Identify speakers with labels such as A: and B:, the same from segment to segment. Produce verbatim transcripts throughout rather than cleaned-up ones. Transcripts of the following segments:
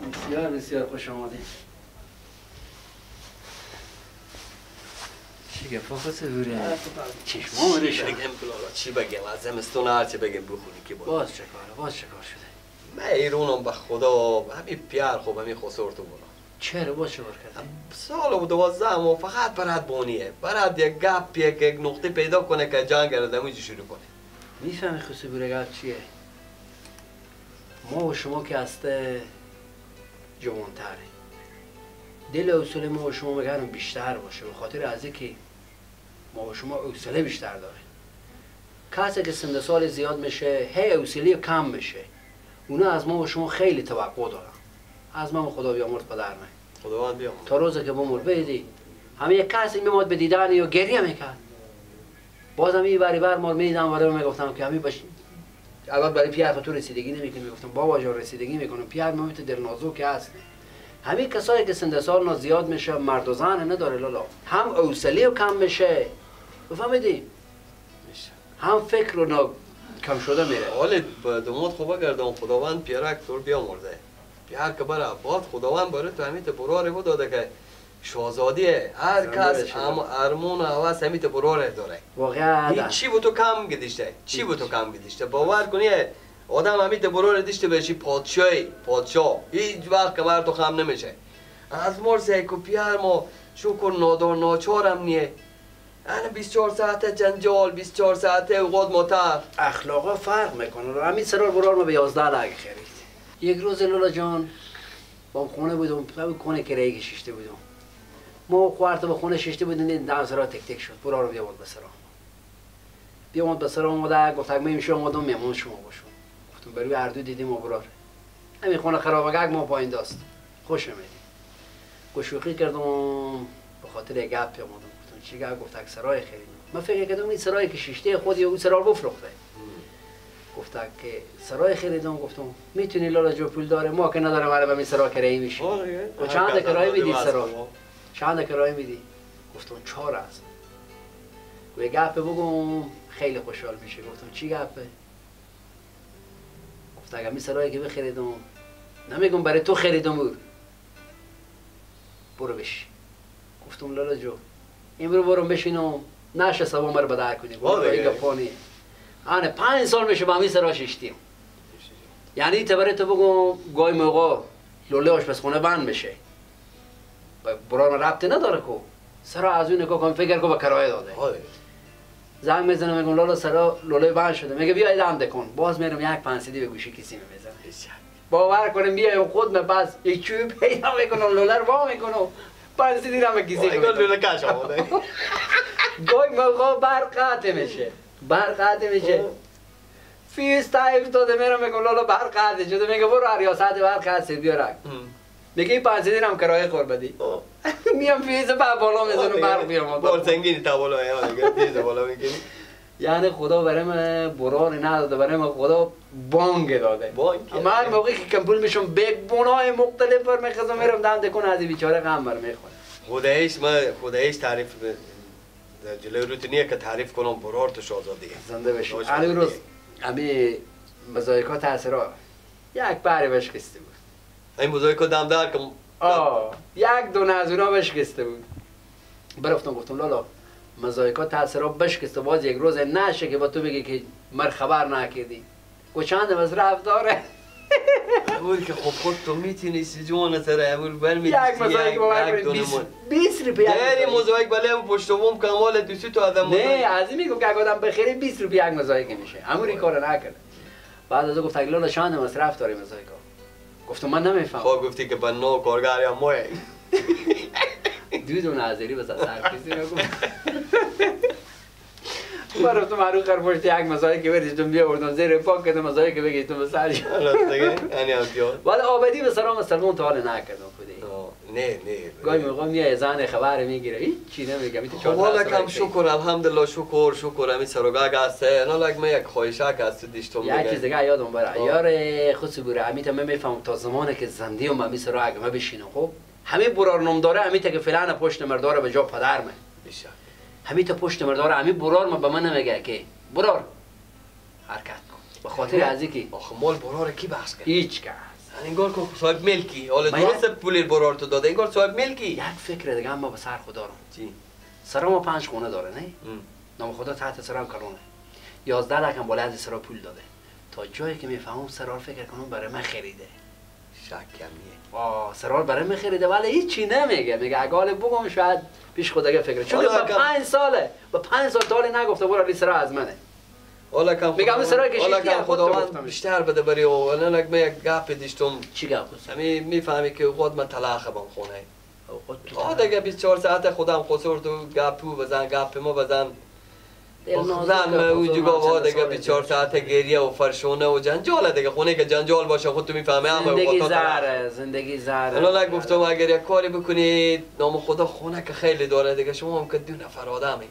A: بسیار بسیار خوش آمدید. چی گفت خود بوره؟ چشمام ریشه.
B: بگم کلالا چی بگم؟ از زمستون هر چی بگم بخونی که باز.
A: باز چه کاره؟ باز چه کار شده؟
B: من ایرونم به خدا همین پیار خوب همین خسور تو برا.
A: چرا باز چه کار کردی؟
B: سال و دوازده ماه فقط برات بونیه. برات یک گپ یک یک نقطه پیدا کنه که جان گرده موجی شروع کنه.
A: میفهمی خود بوره گپ چیه؟ ما و شما که هسته جوانتره. دل اصول ما و شما بگرم بیشتر باشه به خاطر از اینکه ما و شما حوصله بیشتر داره. کسی که سن سال زیاد میشه هی حوصله کم میشه. اونا از ما و شما خیلی توقع دارن. از ما خدا بیامرز پدرم.
B: خداوند بیامرز.
A: تا روزی که بمرد بدی همه یک کسی میمد به دیدن یا گریه میکرد. بازم این بری بر مار میدم و میگفتم که همین باش الان برای پیار تو رسیدگی نمیکنی. میگفتم بابا جان رسیدگی میکنم. پیار مامت در نازک است. همین کسایی که سن سال زیاد میشه مرد و زن نداره لالا. هم حوصله کم میشه. بفهمیدی؟ هم فکر رو کم شده میره.
B: حالا با دموت خوبه گردم خداوند پیارک طور بیامرزه. پیار که برای آباد خداوند برای تو همیت براره بود داده که شاهزادیه هر کس ام ارمون هواس همیت براره داره.
A: واقعا
B: این چی بود تو کم گدیشته؟ چی بود تو کم گدیشته؟ باور کنی آدم همیت براره دیشته بشی پادشاهی پادشاه هیچ وقت کمر تو خم نمیشه. از مرزه که پیار ما شکر نادار ناچارم نیه. انا بیست و چهار ساعته جنجال بیست و چهار ساعته اوقات متر
A: اخلاقا فرق میکنه. همین سرار برار ما به یازده لگ خرید. یک روز لالا جان با خونه بودم تو خونه کرایه شیشته بودم. ما خوارت به خونه شیشته بودیم دم سرا تک تک شد. برار بیامد به سرا. بیامد به سرا اومد گفت اگه میشه اومدم مهمون شما باشم. گفتم برای هر دو دیدیم و برار. همین خونه خرابگاه ما پایین داست. خوش اومدی. گوشوخی کردم به خاطر گپ اومدم. چی گفت گفت اگه سرای خریدم. من فکر کردم این سرای که شیشته خودی او سرا رو بفروخته. گفت که سرای خریدم. گفتم میتونی لالا جو پول داره ما که نداره برای همین سرا کرایه میشه. و چند کرایه میدی سرا؟ چند کرایه میدی؟ گفتم چهار است. و گپ بگم خیلی خوشحال میشه. گفتم چی گپه؟ گفت اگه همین سرایی که بخریدم نمیگم برای تو خریدم بود. برو بشی. گفتم لالا جو امرو برم بشینم نشه سبا مرا بدر کنی. برو این گپانی. آنه پنج سال میشه با همین سرا شیشتیم. یعنی تبره تو بگم گاهی موقع لوله آشپزخونه بند میشه. برای ربطی نداره کو. سرا از اون نگاه کنم فکر کنم به کرایه داده. زنگ میزنم میگم لالا سرا لوله بند شده. میگه بیا ایدام دکن. باز میرم یک پنسیدی به گوشی کسی میزنم. باور کنم بیا خود من بس یک چوب پیدا میکنم لوله رو وا میکنم. پنسیدی رو به کسی
B: میگم. لوله کاش آمده.
A: گاهی موقع برق قطع میشه. برق قطع میشه. فیز تایف داده میرم میگم لالا برق قطع شده. میگه برو ریاست برق هست بیار. میگه این پنسیدی رو هم کرایه خور بدی. میام فیز با بالا میزنم برق بیام.
B: بار سنگینی تا بالا میاد. فیز بالا میگیری.
A: یعنی خدا برای من براری نداده برای من خدا بانگ داده. من موقعی که کمپول میشم بیگ بونای مختلف پر میخزم میرم دم دکون از این بیچاره غم بر میخوره.
B: خدایش من خدایش تعریف در جلوی روتینیه که تعریف کنم برار تو شاهزاده
A: زنده بشی. علی روز امی مزایکا تاثیرا یک باری بشکسته بود.
B: این مزایکا دمدار که
A: آه یک دو نازونا بشکسته بود. برفتم گفتم لالا مزایکا تاثیرا بشکسته باز یک روز نشه که با تو بگی که مر خبر نکردی. و چند مصرف داره.
B: اول که خب خود تو میتونی سی جوان سر اول برمی
A: یک مزایک با من بیست روپیه
B: یک مزایک بله هم پشتوم کمال دوستی تو آدم
A: نه از این میگم که اگه آدم بخیره بیست روپیه یک مزایک میشه همون کار نکنه. بعد از او گفت اگه لالا چند مصرف داره مزایکا. گفتم من نمیفهم.
B: خب گفتی که بنا کارگر یا موی
A: دو دو نظری بس سر کسی نگم. برای تو معروف خرپشت یک مزایک بریدم بیا بردم زیر پاک کردم مزایک بگیرم به سرش.
B: راست دیگه یعنی امتیاز.
A: ولی آبادی به سلام سلمان تا حال نکردم خودی.
B: نه نه.
A: گاهی موقع میای زن خبر میگیره هیچ چی نمیگم. این
B: خب حالا کم شکر الحمدلله شکر شکر همین سروگاه هسته. نه لگ من یک خواهشک هست دیشتم میگه.
A: یک چیز دیگه یادم بره. یار خودی بوره امیت من میفهمم تا زمانی که زنده ام می سرا اگه من بشینم خب همین برار نام داره امیت که فلان پشت مرداره به جا پدرمه.
B: بیشتر.
A: همین تا پشت مرداره همین برار ما به من نمیگه که برار حرکت کن. به خاطر از اینکه
B: آخه مال برار کی بحث کرد؟
A: هیچ کس
B: انگار که صاحب ملکی حالا
A: باید-
B: درست پول برار تو داده انگار صاحب ملکی.
A: یک فکر دیگه اما به سر خدا رو.
B: چی؟
A: سرا ما پنج خونه داره نه؟
B: ام.
A: نام خدا تحت سرام کلونه. یازده لک هم بالا از سرا پول داده. تا جایی که میفهمم سرار فکر کنم برای من خریده.
B: شکمیه.
A: آه سرار برای من خریده ولی هیچی نمیگه. میگه اگه بگم شاید پیش خودگه فکر. چون
B: حالا
A: با
B: کم-
A: پنج ساله با پنج سال تالی نگفته برو علی سرا از منه.
B: حالا کم
A: میگم
B: خداوند-
A: سرای کشیدی،
B: حالا کم
A: خودت
B: خداوند
A: گفتم.
B: بیشتر بده بری و الان اگه من یک گپ دیشتم
A: چی گپ است؟
B: همی میفهمی که خود من طلاق بام خونه.
A: خود تو
B: آه دیگه بیست و چهار ساعت خودم خسور تو گپو بزن گپ ما بزن. زن اوجگاه ها دیگه بیست و چهار ساعت گریه و فرشونه و جنجال دیگه خونه که جنجال باشه خود تو میفهمی همه
A: زندگی
B: خدا طلاق.
A: زهره زندگی زهره.
B: الان اگه گفتم اگر یک کاری بکنید نام خدا خونه که خیلی داره دیگه شما هم که دو نفر آدمی.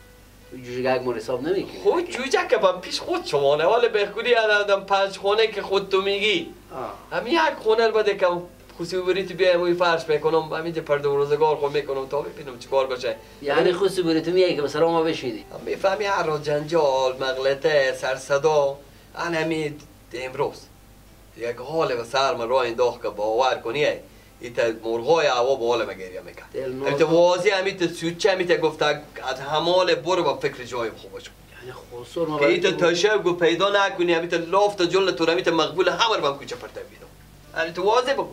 A: جوجه مور حساب نمیکنی.
B: خود جوجه که با پیش خود شما نه ولی بخوری آدم پنج خونه که خود تو میگی.
A: آه.
B: همین یک خونه بده که خوشی بری تو بیایم و فرش میکنم همین پرده و روزگار خود میکنم تا ببینم چیکار باشه.
A: یعنی خوشی بری تو میگی که مثلا ما بشینی.
B: میفهمی هر را جنجال مغلطه سر صدا همین امروز یک حال و سر من راه انداخت که باور کنی ایت مرغای هوا با حال مگریه میکرد. البته واضح همین سوچه همین گفت از همال برو با فکر جای خوب باش.
A: یعنی خسور ما
B: که ایت تشبگو پیدا نکنی همین لافت جل تو همین مقبول همه رو بام کوچه پرته بیدم. همین تو واضح بگو.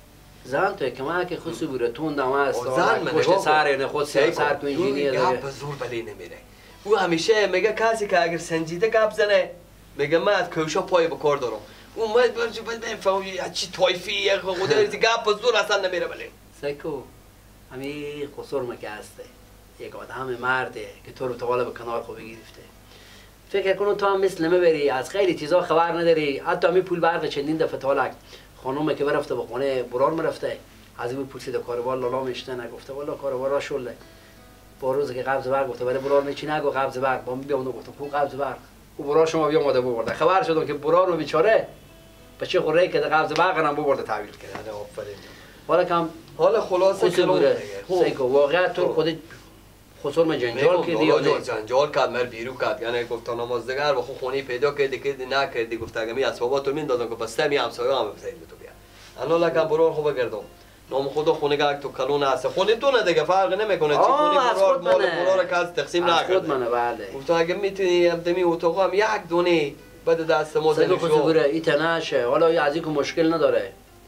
A: زن تو که ما که خوشی بره تون دم است.
B: زن من
A: پشت سر نه خود سر سر تو انجینیر
B: داره. گپ زور بلی نمیره. او همیشه میگه کسی که اگر سنجیده گپ زنه میگه من از کوشا پای به کار دارم. اون باید برج باید بفهمی چی طایفی خدا از گپ زور اصلا نمیره بلی.
A: سکو همین خسور ما که هسته. یک آدم مرده که تو رو تا به کنار خوب گرفته. فکر کنم تو هم مثل ما بری از خیلی چیزا خبر نداری. حتی همین پول برق چندین دفعه تالک خانومه که برفته به خونه برار مرفته از این پرسیده کاروبار لالا میشته نگفته والا کاروبار را شله با روز که قبض برق گفته ولی برار میچی نگو قبض برق با بیام گفتم کو قبض برق او برار شما بیا اومده ببرده خبر شدم که برار رو بیچاره بچه خوره که قبض برق هم ببرده تحویل کرده
B: آفرین.
A: حالا کم
B: حالا خلاصه
A: که بوده سیکو واقعا تو خودت خسور من جنجال کردی یا نه
B: جنجال کرد مر بیرو کرد یعنی گفت تا نمازدگر و خو خونی پیدا کردی که نکردی گفت اگه می اسبابات رو میندازم که بسته می همسایه هم بزنید تو بیا الان لکه برار خوب بگردم نام خدا خونگاه تو کلون هست خونه تو نه دیگه فرق نمیکنه چی خونی برار مال برار که از تقسیم نکرده
A: خود منه بله
B: گفت اگه میتونی همدمی اتاق هم یک دونه بده دست ما
A: زنی شو ایتناشه حالا از اینکه مشکل نداره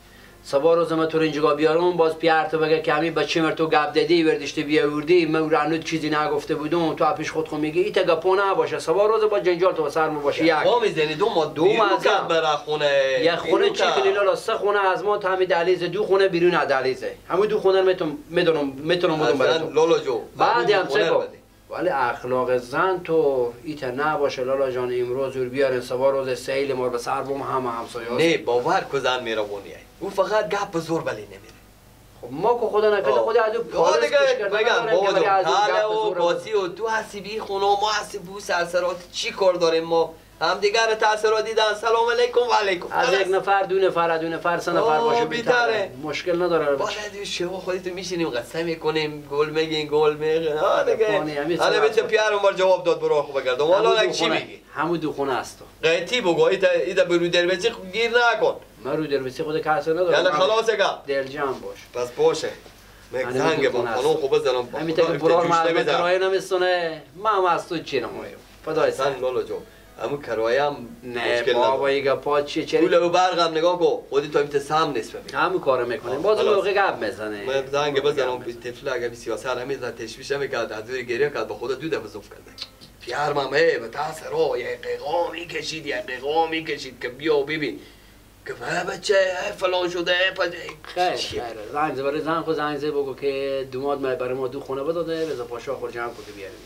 A: سبا روز ما تو اینجا بیارم باز پیار تو بگه که همین بچه مر تو گپ دادی وردشته بیاوردی من رانو چیزی نگفته بودم تو اپیش خود خو میگی ایت گپو نباشه سبا روز با جنجال تو سر مو باشه یک
B: ما میزنی دو ما دو ما کرد برا خونه
A: یک خونه چی کنی لالا سه خونه از ما تا همین دهلیز دو خونه بیرون از دهلیزه همون دو خونه میتونم میدونم میتونم بدم براتون
B: لالا جو
A: بعد هم سه ولی اخلاق زن تو ایت نباشه لالا جان امروز ور بیارن سبا روز سیل ما به سر بم هم همسایه
B: نه باور کو زن میروونیه او فقط گپ زور بلی نمیره
A: خب ما کو خدا نکنه خدا از
B: پاس دیگه بگم بابا حاله و باسی و تو حسیبی خونه ما حسیبو سرسرات چی کار داریم ما هم دیگر تاثیرات دیدن سلام علیکم و علیکم
A: از یک نفر دو نفر دو نفر سه نفر باشه
B: بیتره
A: مشکل نداره
B: بالا شما خودتون میشینیم قسم میکنیم گل میگین گل میگین ها دیگه حالا بیت پیار اون جواب داد برو خوب بگردم والا چی میگی
A: همون دو خونه است
B: قیتی بگو ایتا ایتا برو درویسی گیر نکن
A: من رو درویسی خود کاسه ندارم
B: یعنی خلاصه گپ
A: دل جمع باش
B: پس باشه مگ زنگ با خانم خوب بزنم
A: همین تا که برار مردم کرایه نمیستونه ما هم از تو چی نمایم فدای
B: سن لالا جو همون کرایه هم
A: نه بابا ایگه پا چیه چری
B: پول و برق هم نگاه کن خودی تو امت سهم نصف ببین
A: همون کارو میکنیم باز موقع گپ میزنه
B: من زنگ بزنم طفل اگه بی سیاست همین زد تشویش میکرد از دوری گریه کرد با خدا دو دفعه زوف کرده پیار مامه به تاثرا یه قیقامی کشید یه قیقامی کشید که بیا ببین که بچه فلان شده
A: خیر خیر زنگ زبر زن خود زنگ زه بگو که دوماد ما برای ما دو خونه بداده بذار پاشا خور جمع کنه بیاریم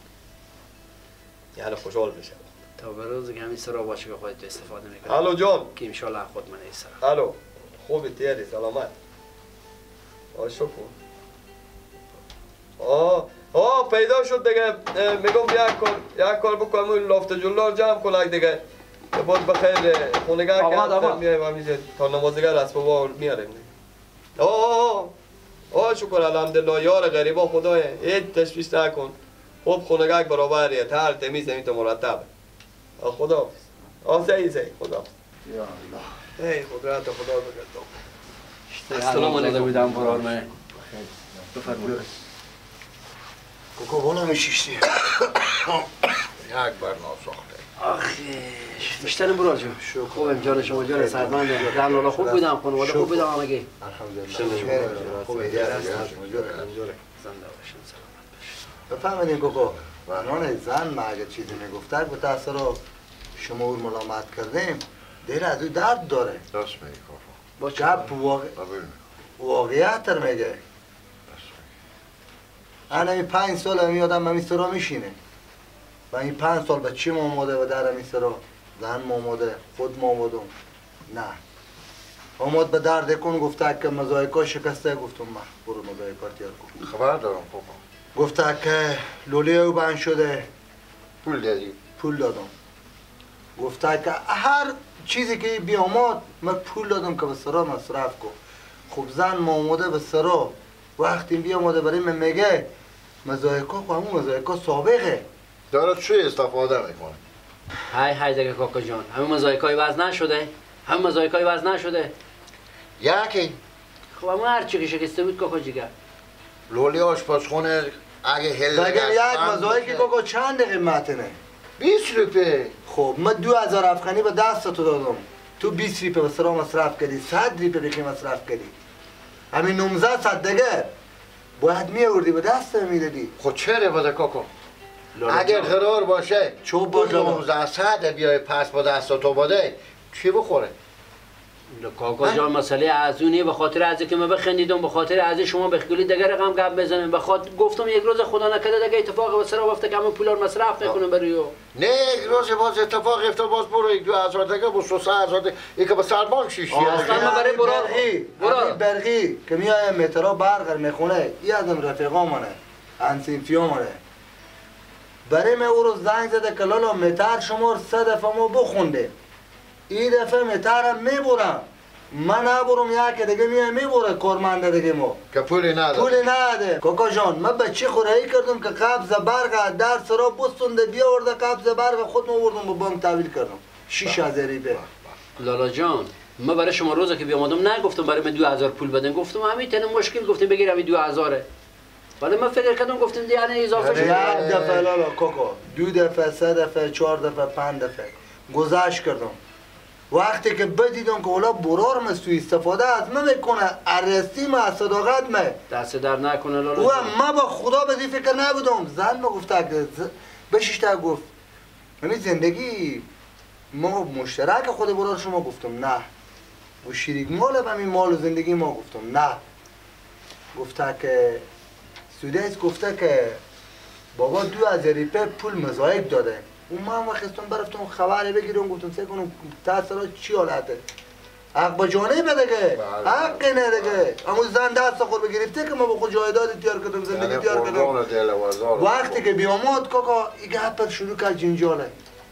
B: یعنی خوشحال بشه
A: تا به روزی که همین سرا باشه که خودت استفاده میکنی
B: الو جان
A: که انشالله خود من این سرا
B: الو خوبی تیاری سلامت آه شکر آه آه پیدا شد دیگه میگم یک کار یک کار بکنم اون لافت جلار جمع کنم دیگه باز بخیر خونگاه که میایم همیشه تا نمازگر اسبابا میاریم آه آه آه شکر الحمدلله یار غریبا خدای هیچ تشویش نکن خوب خونگاه برابریه تر تمیز همین تو مرتبه خدا حافظ آه زهی زهی خدا
C: یا الله
B: ای قدرت خدا بگردم.
A: السلام علیکم بودم برار من. بفرمایید.
C: کوکو بالا میشیشتی. یک بار ناساخته.
A: آخه بیشترم برار جون. خوبم جان شما جان سرمندم. در حال خوب بودم خانواده خوب بودم همگی.
C: الحمدلله. خوبه دیگه هست. بفهمید کوکو. وانان زن ما اگه چیزی میگفته بود تاسو رو شما او ملامت کردیم دل از او درد داره.
D: راست میگی کوکو.
C: با چپ واقع واقعیت تر میگه. انا این پنج سال هم یادم من میسرا میشینه و این پنج سال به چی آماده و در میسرا زن آماده خود آمادم نه آماد به درد کن گفته که مزایکا شکسته گفتم من برو مزایکا تیار کن
D: خبر دارم کوکو.
C: گفته که لولی او بند شده
D: پول دادی؟
C: پول دادم گفته که هر چیزی که بیاماد من پول دادم که به سرا مصرف کن خب زن ما آماده به سرا وقتی بیاماده برای من میگه مزایکا خب همون مزایکا سابقه
D: داره چی استفاده میکنه؟
A: های های دیگه کاکا جان همون مزایکای وزن نشده همون مزایکای وزن نشده
D: یکی
A: خب همون هر چی که شکسته بود کاکا جیگر
D: لولی آشپزخونه اگه هل
C: بگم یک مزایکی کاکا چند قیمتنه؟
D: بیست روپیه.
C: خب من دو هزار افغانی به دست تو دادم تو بیست روپیه به سرا مصرف کردی صد روپیه بخی مصرف کردی همین نوزده صد دیگه باید می آوردی به دست میدادی
D: خود چرا بده کوکو؟ اگر قرار باشه
C: چوب
D: با
C: باشه
D: نوزده صد بیای پس با دست تو بده چی بخوره؟
A: کاکا جان مسئله از اونیه به خاطر از که من بخندیدم به خاطر از شما بخیلی دیگه رقم گپ بزنیم به خاطر گفتم یک روز خدا نکرده دیگه اتفاق به سر افته که همون پولا رو مصرف میکنم بریو
D: نه یک روز باز اتفاق افتاد باز برو یک دو هزار دیگه با سه هزار دیگه یک به سربان شیشتی
A: اصلا من برای برار
C: برار برقی که میای مترا برقر میخونه ای آدم رفیقا منه انسینفیو منه برای من او رو زنگ زده که لالا متر شمار سه دفعه ما بخونده این دفعه مترم میبرم من نبرم یک دیگه میای میبره کارمنده دیگه ما
D: که پولی نداره
C: پولی نده کاکا جان من به چی خورایی کردم که قبض برق در سرا بستونده بیا ورده قبض برق خود آوردم به بانک تحویل کردم شش هزار به
A: لالا جان من برای شما روزا که بیامدم نگفتم برای من دو هزار پول بدن گفتم همین تنه مشکل گفتم بگیر همین دو هزاره ولی من فکر کردم گفتم دیگه اضافه شد
C: یک دفعه لالا کاکا دو دفعه سه دفعه چهار دفعه پنج دفعه گذشت کردم وقتی که بدیدم که اولا برار مستو استفاده از من میکنه ارستی ما صداقت ما
A: دست در نکنه لالا
C: او ما با خدا به فکر نبودم زن ما گفته که بشیشته گفت یعنی زندگی ما مشترک خود برار شما گفتم نه و شریک مال به همین مال و زندگی ما گفتم نه گفته که سودیس گفته که بابا دو هزار روپیه پول مزایک داده اون من وقتستون برفتم خبری بگیرم گفتم سه کنم تاثیرات چی حالته حق با جانه بدگه حق نه دیگه اما زن دست خود بگرفته که ما با خود جایداد تیار کردم زندگی تیار کردم وقتی که بیاماد کاکا این گپ شروع کرد جنجاله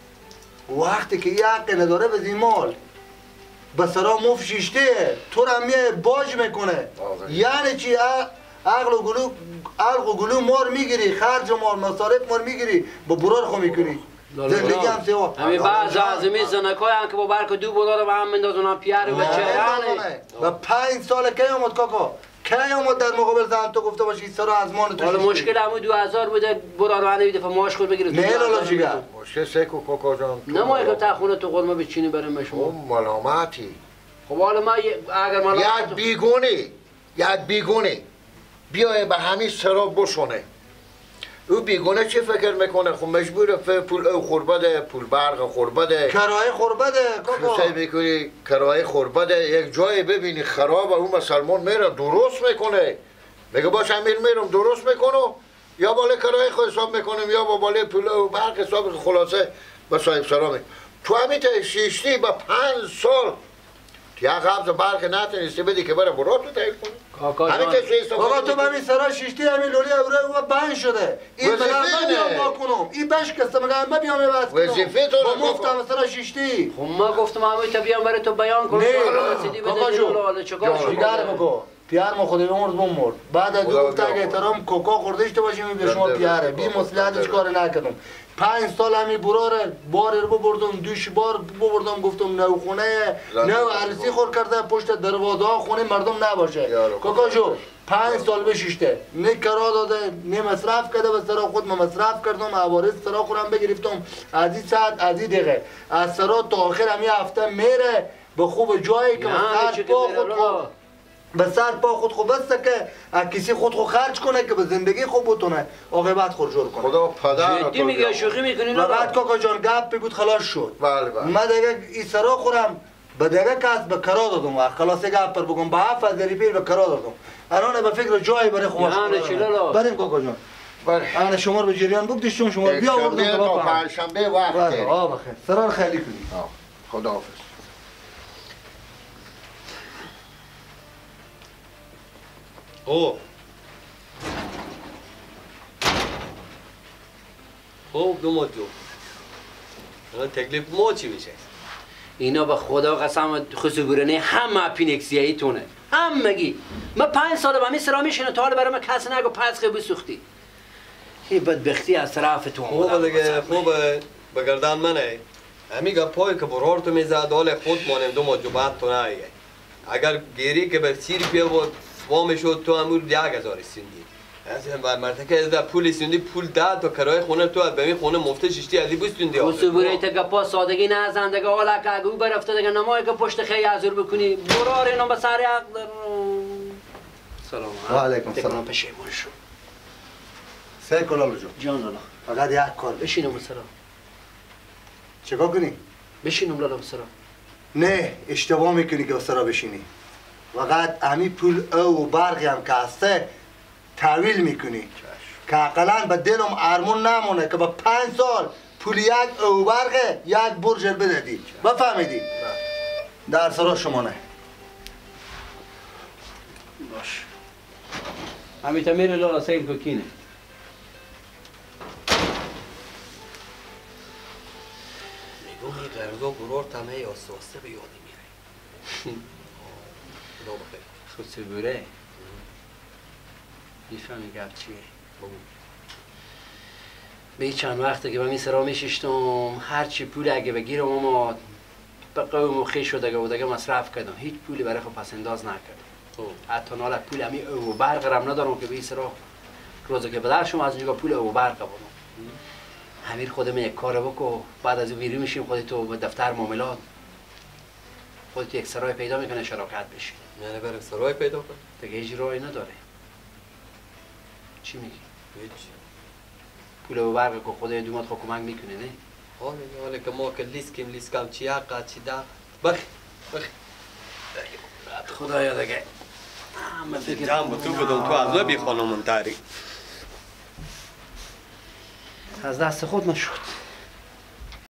C: وقتی که یه حق نداره به زیمال به سرا مف شیشته تو را میه باج میکنه یعنی چی عقل و گلو عقل و گلو مار میگیری خرج مار مصارف مار میگیری با برار خو میکنی زندگی هم سوا
A: همین بعض عظمی زنکای هم که با برک دو بودار و هم مندازون هم پیار و بچه یعنی
C: و پنج سال کی اومد کاکا کی اومد در مقابل زن تو گفته باشی سرا از مان تو
A: حالا مشکل همون دو هزار بوده برار و هنوی دفعه ماش خود بگیره
C: نه لالا جیگر
D: مشکل سکو کوکا جان
A: نمایی که تا خونه تو قرمه بچینی برای شما
D: اون ملامتی
A: خب حالا ما اگر ملامت
D: یک بیگونه یک بیگونه بیای به همین سرا بشونه او بیگونه چی فکر میکنه خب مجبوره پول او خوربده پول برق خوربده
C: کرایه خوربده کاکا
D: خصوصی میکنی کرایه خوربده یک جای ببینی خرابه اون مسلمان میره درست میکنه میگه باش امیر میرم درست میکنم یا بالا کرایه خود حساب میکنم یا با بالا پول او برق حساب خلاصه با صاحب سرا میکنم تو همین شیشتی با پنج سال یا قبض برق نتونستی بدی که برای برات رو تایید کنی
A: کاکا جان
C: کاکا تو به همین سرا شیشتی همین لولی اوره و بند شده این مگه من بیام با کنم این بش کسته مگه من بیام بس کنم
D: وظیفه تو
C: با مفتم سرا شیشتی
A: خب ما گفتم همین تا بیام برای تو بیان کنم
C: نه کاکا جو جیگر بگو پیار ما خودی بمرد بمرد بعد از
D: خدا
C: گفت اگه
D: بیامرد.
C: احترام کوکا خورده اشته باشیم به شما
D: بنده
C: پیاره
D: بنده
C: بی
D: بنده
C: مسئولیتش
D: بنده.
C: کار نکردم پنج سال همی براره بار رو ببردم دوش بار ببردم گفتم نو خونه
D: بنده
C: نو
D: بنده.
C: عروسی خور کرده پشت دروازه ها خونه مردم نباشه
D: یارو
C: کوکا
D: خدا.
C: جو پنج سال بشیشته نه کرا داده نه مصرف کرده به سرا خود من مصرف کردم عوارض سرا خورم بگرفتم از این ساعت از این دقیقه از سرا تا آخر همی هفته میره به خوب جایی که
A: نه،
C: به
A: چه
C: سر پا
A: که
C: خود
A: میره،
C: خوب
A: لالا.
C: به سر پا خود خوب است که از کسی خود خود خرج کنه که به زندگی خوب بتونه عاقبت خود جور کنه
D: خدا پدر
A: جدی میگه شوخی میکنی
C: و بعد
A: نه
C: کاکا جان گپ بود خلاص شد
D: بله بله
C: من دیگه این سرا خورم به دیگه کس به کرا دادم و خلاص گپ پر بگم به هفت هزار پیر به کرا دادم الان به فکر جایی برای خوش
A: یعنی چی لالا؟
C: بریم کاکا جان
D: بله
C: انا شما رو به جریان بگذاشتم شما رو بیا
D: شنبه
C: آوردم
D: تا
C: بابا
D: پنجشنبه وقت
C: بله
D: داری.
C: آه بخیر سرا رو خیلی کنی
D: آه، خداحافظ
B: خب خب دو جو الان تکلیف ما چی میشه؟
A: اینا به خدا قسم خصوصورنه همه پینکسیایی تونه همگی من پنج سال با همین سرا میشینه تا حالا برای من کسی نگو پس خیلی بسوختی این بدبختی از طرف تو
B: خوبه دیگه خوبه بگردن منه همی گپایی که برار تو میزد حال خود مانم دو ما جو بعد تو نایه اگر گیری که به سیر پیا بود وام شد تو همون یک هزار سندی از مرتکه از پول سندی پول داد تو کرای خونه تو از بمی خونه مفته ششتی علی بستوندی
A: خصوصوری تا گپا سادگی نه زندگی حالا که اگه او برفته دیگه نمایی که پشت خیلی حضور بکنی برار اینا به سر عقل سلام
C: و علیکم سلام.
A: تکنام پشیمون شو
C: سه کلالو جان
A: جان لالا
C: فقط یک کار
A: بشینم سرا
C: چیکار کنی؟
A: بشینم لالا سرا
C: نه اشتباه میکنی که سرا بشینی فقط همین پول او و برقی هم که هسته تحویل میکنی که اقلا به دلم ارمون نمونه که با پنج سال پول یک او برقه یک برج بدهدی بفهمیدی؟ در سرا شما نه
A: باش همین تا میره لالا سیل کوکینه
B: میگم این قرضا برار تمه یا سوسته به یادی میره خدا بخیر
A: خصوصوره میفهمی گفت چیه به این چند وقته که من این سرا میشیشتم هرچی پول اگه بگیرم اما به قوم و خیش شده و دیگه مصرف کردم هیچ پولی برای خود پس انداز نکردم حتی ناله پول همی او برق رم ندارم که به این سرا روزه که بدر شما از اینجا پول او برق بودم همین خودم یک کار بکو بعد از ویری میشیم خودت تو به دفتر معاملات خودت یک سرای پیدا میکنه شراکت بشی
B: یعنی برم سرای پیدا کن
A: دیگه هیچ راهی نداره چی میگی؟
B: هیچ
A: پول و برق که خدای دومات خود کمک میکنه نه؟
B: حالا حالا که ما که لیست کم لیست کم چی حقا چی دا بخ بخ
A: خدایا دیگه همه فکر
B: جام با تو بدم تو از بی خانم تاری
A: از دست خود نشد